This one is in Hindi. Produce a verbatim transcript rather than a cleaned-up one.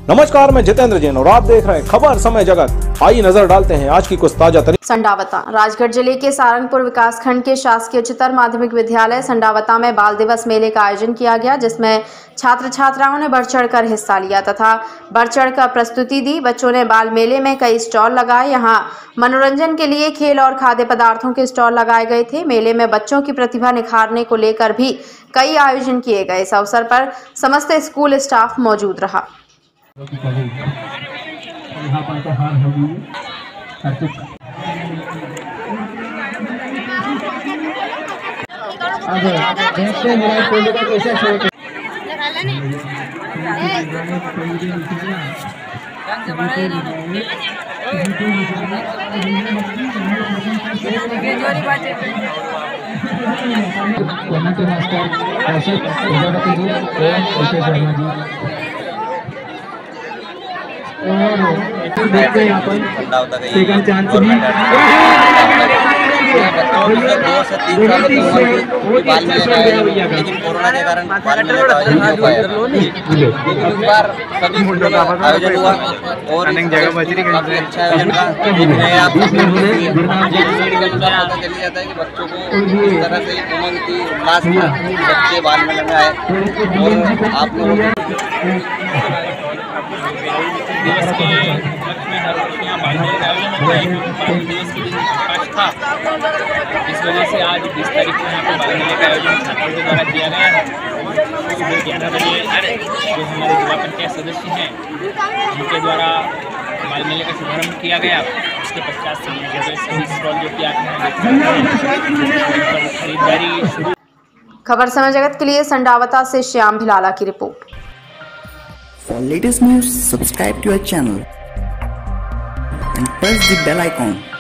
नमस्कार, मैं जितेंद्र जैन और आप देख रहे हैं खबर समय जगत। आइए नजर डालते हैं आज की कुछ ताजा तरीन। संडावता राजगढ़ जिले के सारंगपुर विकासखंड के शासकीय उच्चतर माध्यमिक विद्यालय संडावता में बाल दिवस मेले का आयोजन किया गया, जिसमें छात्र छात्राओं ने बढ़ चढ़कर हिस्सा लिया तथा बढ़ चढ़कर प्रस्तुति दी। बच्चों ने बाल मेले में कई स्टॉल लगाए। यहाँ मनोरंजन के लिए खेल और खाद्य पदार्थों के स्टॉल लगाए गए थे। मेले में बच्चों की प्रतिभा निखारने को लेकर भी कई आयोजन किए गए। इस अवसर पर समस्त स्कूल स्टाफ मौजूद रहा। यहाँ पर तो हार होगी अब देखते हैं कोहली का कैसा शो और देखते हैं यहाँ पर सेकंड चांस भी दो से तीन साल की उम्र की बाल मिले गए, लेकिन कोरोना के कारण बाल मिले का आयोजन नहीं हो पाया। लेकिन इस बार सभी स्कूलों में आयोजन हुआ और काफी अच्छा आयोजन था। आप के अनुसार पता चल जाता है कि बच्चों को इस तरह से उमंग थी, उल्लास था, बच्चे बाल मिलने में आए और आप लोगों दिवस के वक्त में हर वर्ष यहाँ बाल मेले का आयोजन होता है, क्योंकि दिवस के दिन अवकाश था। इस वजह से आज बीस तारीख को यहाँ पर बाल मेले का आयोजन छात्रों के द्वारा किया गया है। सुबह ग्यारह बजे जो हमारे जिला पंचायत सदस्य हैं उनके द्वारा बाल मेले का शुभारम्भ किया गया। उसके पश्चात से सभी स्टॉल जो कि आप खरीदारी शुरू। खबर समय जगत के लिए संडावता से श्याम भिलाला की report. For latest news, subscribe to our channel and press the bell icon.